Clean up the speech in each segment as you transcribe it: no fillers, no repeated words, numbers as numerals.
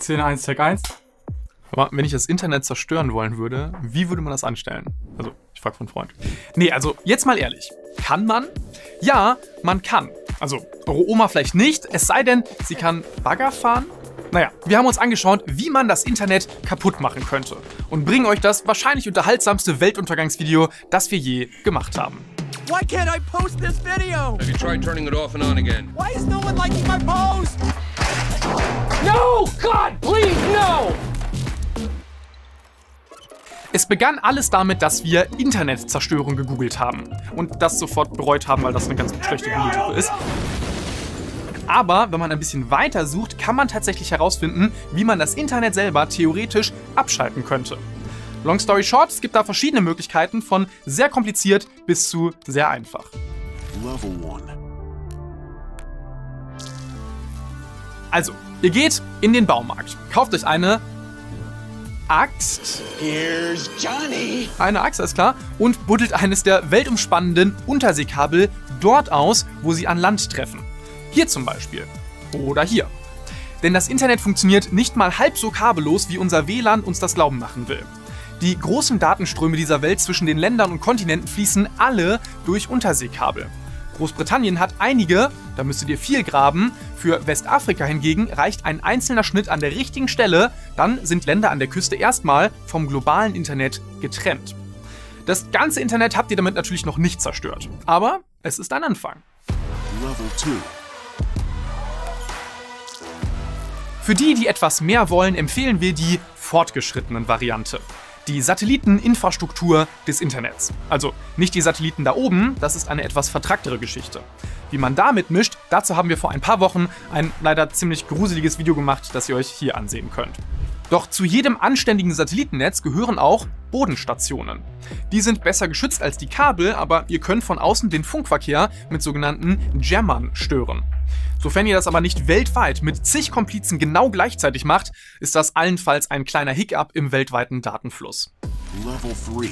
Szene 1, Tag 1. Aber wenn ich das Internet zerstören wollen würde, wie würde man das anstellen? Also, ich frage von Freund. Nee, also jetzt mal ehrlich. Kann man? Ja, man kann. Also, eure Oma vielleicht nicht, es sei denn, sie kann Bagger fahren. Naja, wir haben uns angeschaut, wie man das Internet kaputt machen könnte. Und bringen euch das wahrscheinlich unterhaltsamste Weltuntergangsvideo, das wir je gemacht haben. Why can't I post this video? Have you tried turning it off and on again? Why is no one liking my post? No! God, please, no! Es begann alles damit, dass wir Internetzerstörung gegoogelt haben. Und das sofort bereut haben, weil das eine ganz schlechte Google-Suche ist. Aber wenn man ein bisschen weiter sucht, kann man tatsächlich herausfinden, wie man das Internet selber theoretisch abschalten könnte. Long story short, es gibt da verschiedene Möglichkeiten, von sehr kompliziert bis zu sehr einfach. Level 1. Also, ihr geht in den Baumarkt, kauft euch eine Axt. Here's Johnny. Eine Axt, ist klar. Und buddelt eines der weltumspannenden Unterseekabel dort aus, wo sie an Land treffen. Hier zum Beispiel. Oder hier. Denn das Internet funktioniert nicht mal halb so kabellos, wie unser WLAN uns das glauben machen will. Die großen Datenströme dieser Welt zwischen den Ländern und Kontinenten fließen alle durch Unterseekabel. Großbritannien hat einige, da müsstet ihr viel graben. Für Westafrika hingegen reicht ein einzelner Schnitt an der richtigen Stelle, dann sind Länder an der Küste erstmal vom globalen Internet getrennt. Das ganze Internet habt ihr damit natürlich noch nicht zerstört, aber es ist ein Anfang. Level 2. Für die, die etwas mehr wollen, empfehlen wir die fortgeschrittenen Variante. Die Satelliteninfrastruktur des Internets. Also nicht die Satelliten da oben, das ist eine etwas vertracktere Geschichte. Wie man damit mischt, dazu haben wir vor ein paar Wochen ein leider ziemlich gruseliges Video gemacht, das ihr euch hier ansehen könnt. Doch zu jedem anständigen Satellitennetz gehören auch Bodenstationen. Die sind besser geschützt als die Kabel, aber ihr könnt von außen den Funkverkehr mit sogenannten Jammern stören. Sofern ihr das aber nicht weltweit mit zig Komplizen genau gleichzeitig macht, ist das allenfalls ein kleiner Hiccup im weltweiten Datenfluss. Level 3.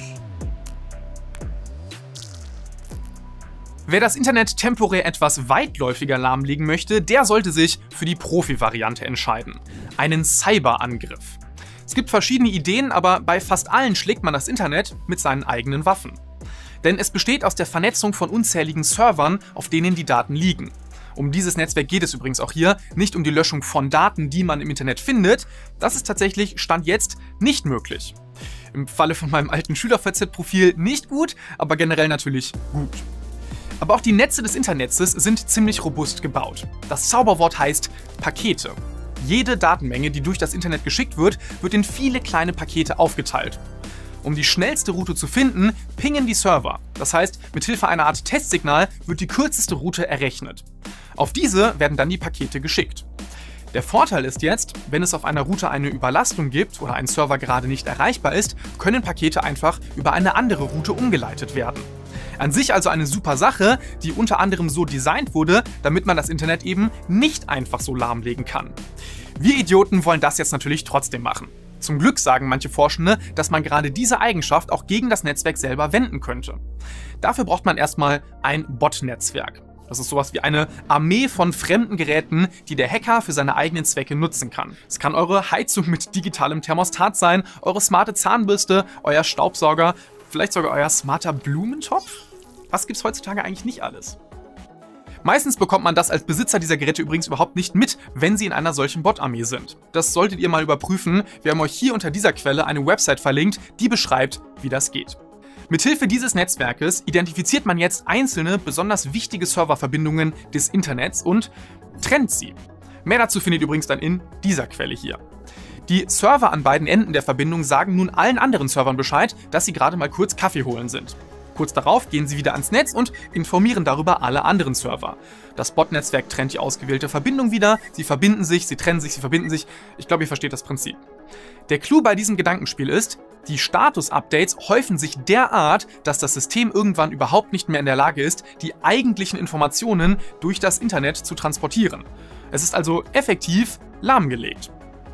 Wer das Internet temporär etwas weitläufiger lahmlegen möchte, der sollte sich für die Profi-Variante entscheiden. Einen Cyberangriff. Es gibt verschiedene Ideen, aber bei fast allen schlägt man das Internet mit seinen eigenen Waffen. Denn es besteht aus der Vernetzung von unzähligen Servern, auf denen die Daten liegen. Um dieses Netzwerk geht es übrigens auch hier, nicht um die Löschung von Daten, die man im Internet findet. Das ist tatsächlich Stand jetzt nicht möglich. Im Falle von meinem alten SchülerVZ-Profil nicht gut, aber generell natürlich gut. Aber auch die Netze des Internets sind ziemlich robust gebaut. Das Zauberwort heißt Pakete. Jede Datenmenge, die durch das Internet geschickt wird, wird in viele kleine Pakete aufgeteilt. Um die schnellste Route zu finden, pingen die Server. Das heißt, mithilfe einer Art Testsignal wird die kürzeste Route errechnet. Auf diese werden dann die Pakete geschickt. Der Vorteil ist jetzt, wenn es auf einer Route eine Überlastung gibt oder ein Server gerade nicht erreichbar ist, können Pakete einfach über eine andere Route umgeleitet werden. An sich also eine super Sache, die unter anderem so designt wurde, damit man das Internet eben nicht einfach so lahmlegen kann. Wir Idioten wollen das jetzt natürlich trotzdem machen. Zum Glück sagen manche Forschende, dass man gerade diese Eigenschaft auch gegen das Netzwerk selber wenden könnte. Dafür braucht man erstmal ein Bot-Netzwerk. Das ist sowas wie eine Armee von fremden Geräten, die der Hacker für seine eigenen Zwecke nutzen kann. Es kann eure Heizung mit digitalem Thermostat sein, eure smarte Zahnbürste, euer Staubsauger, vielleicht sogar euer smarter Blumentopf? Was gibt's heutzutage eigentlich nicht alles? Meistens bekommt man das als Besitzer dieser Geräte übrigens überhaupt nicht mit, wenn sie in einer solchen Bot-Armee sind. Das solltet ihr mal überprüfen. Wir haben euch hier unter dieser Quelle eine Website verlinkt, die beschreibt, wie das geht. Mithilfe dieses Netzwerkes identifiziert man jetzt einzelne, besonders wichtige Serververbindungen des Internets und trennt sie. Mehr dazu findet ihr übrigens dann in dieser Quelle hier. Die Server an beiden Enden der Verbindung sagen nun allen anderen Servern Bescheid, dass sie gerade mal kurz Kaffee holen sind. Kurz darauf gehen sie wieder ans Netz und informieren darüber alle anderen Server. Das Bot-Netzwerk trennt die ausgewählte Verbindung wieder, sie verbinden sich, sie trennen sich, sie verbinden sich. Ich glaube, ihr versteht das Prinzip. Der Clou bei diesem Gedankenspiel ist, die Status-Updates häufen sich derart, dass das System irgendwann überhaupt nicht mehr in der Lage ist, die eigentlichen Informationen durch das Internet zu transportieren. Es ist also effektiv lahmgelegt.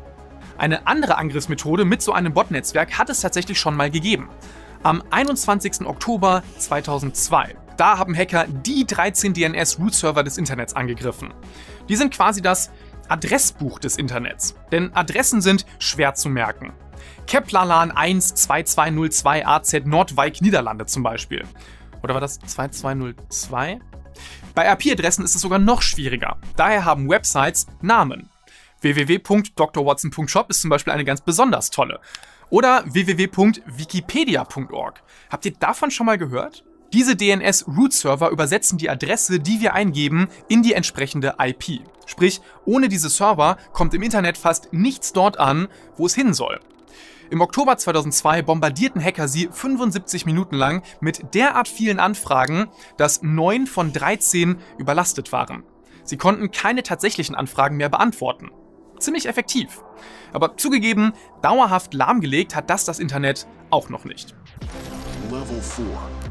Eine andere Angriffsmethode mit so einem Bot-Netzwerk hat es tatsächlich schon mal gegeben. Am 21. Oktober 2002. Da haben Hacker die 13 DNS-Root-Server des Internets angegriffen. Die sind quasi das Adressbuch des Internets. Denn Adressen sind schwer zu merken. Keplerlan 12202 AZ Nordwijk Niederlande zum Beispiel. Oder war das 2202? Bei IP-Adressen ist es sogar noch schwieriger. Daher haben Websites Namen. www.drwatson.shop ist zum Beispiel eine ganz besonders tolle. Oder www.wikipedia.org. Habt ihr davon schon mal gehört? Diese DNS-Root-Server übersetzen die Adresse, die wir eingeben, in die entsprechende IP. Sprich, ohne diese Server kommt im Internet fast nichts dort an, wo es hin soll. Im Oktober 2002 bombardierten Hacker sie 75 Minuten lang mit derart vielen Anfragen, dass 9 von 13 überlastet waren. Sie konnten keine tatsächlichen Anfragen mehr beantworten. Ziemlich effektiv. Aber zugegeben, dauerhaft lahmgelegt hat das Internet auch noch nicht. Level 4.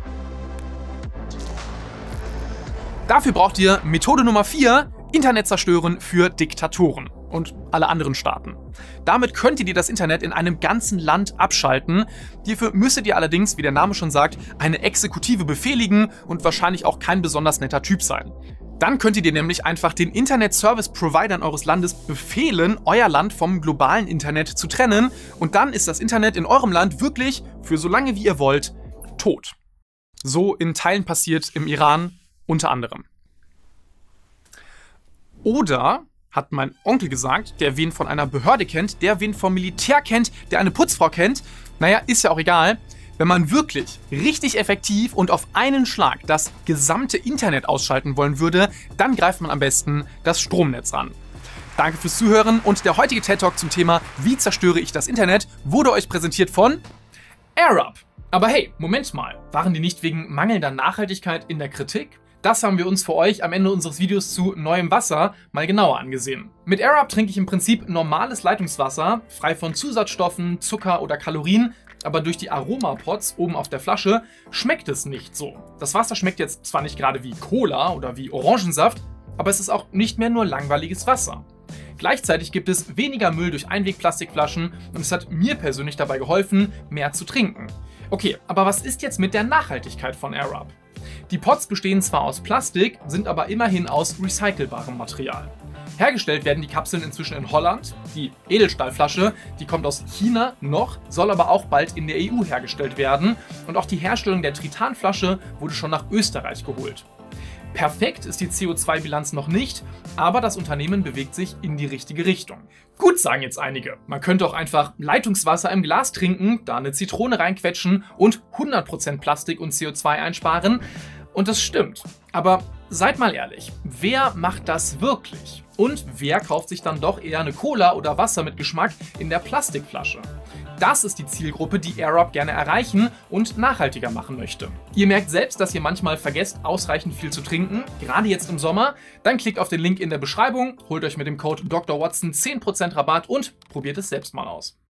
Dafür braucht ihr Methode Nummer 4, Internet zerstören für Diktatoren und alle anderen Staaten. Damit könntet ihr das Internet in einem ganzen Land abschalten. Hierfür müsstet ihr allerdings, wie der Name schon sagt, eine Exekutive befehligen und wahrscheinlich auch kein besonders netter Typ sein. Dann könntet ihr nämlich einfach den Internet-Service-Providern eures Landes befehlen, euer Land vom globalen Internet zu trennen, und dann ist das Internet in eurem Land wirklich, für so lange wie ihr wollt, tot. So in Teilen passiert im Iran unter anderem. Oder hat mein Onkel gesagt, der wen von einer Behörde kennt, der wen vom Militär kennt, der eine Putzfrau kennt. Naja, ist ja auch egal. Wenn man wirklich richtig effektiv und auf einen Schlag das gesamte Internet ausschalten wollen würde, dann greift man am besten das Stromnetz an. Danke fürs Zuhören, und der heutige TED Talk zum Thema Wie zerstöre ich das Internet wurde euch präsentiert von AirUp. Aber hey, Moment mal, waren die nicht wegen mangelnder Nachhaltigkeit in der Kritik? Das haben wir uns für euch am Ende unseres Videos zu neuem Wasser mal genauer angesehen. Mit AirUp trinke ich im Prinzip normales Leitungswasser, frei von Zusatzstoffen, Zucker oder Kalorien, aber durch die Aromapods oben auf der Flasche schmeckt es nicht so. Das Wasser schmeckt jetzt zwar nicht gerade wie Cola oder wie Orangensaft, aber es ist auch nicht mehr nur langweiliges Wasser. Gleichzeitig gibt es weniger Müll durch Einwegplastikflaschen und es hat mir persönlich dabei geholfen, mehr zu trinken. Okay, aber was ist jetzt mit der Nachhaltigkeit von AirUp? Die Pods bestehen zwar aus Plastik, sind aber immerhin aus recycelbarem Material. Hergestellt werden die Kapseln inzwischen in Holland. Die Edelstahlflasche, die kommt aus China noch, soll aber auch bald in der EU hergestellt werden. Und auch die Herstellung der Tritanflasche wurde schon nach Österreich geholt. Perfekt ist die CO2-Bilanz noch nicht, aber das Unternehmen bewegt sich in die richtige Richtung. Gut, sagen jetzt einige. Man könnte auch einfach Leitungswasser im Glas trinken, da eine Zitrone reinquetschen und 100% Plastik und CO2 einsparen. Und das stimmt. Aber seid mal ehrlich, wer macht das wirklich? Und wer kauft sich dann doch eher eine Cola oder Wasser mit Geschmack in der Plastikflasche? Das ist die Zielgruppe, die AirUp gerne erreichen und nachhaltiger machen möchte. Ihr merkt selbst, dass ihr manchmal vergesst, ausreichend viel zu trinken, gerade jetzt im Sommer. Dann klickt auf den Link in der Beschreibung, holt euch mit dem Code Dr. Watson 10% Rabatt und probiert es selbst mal aus.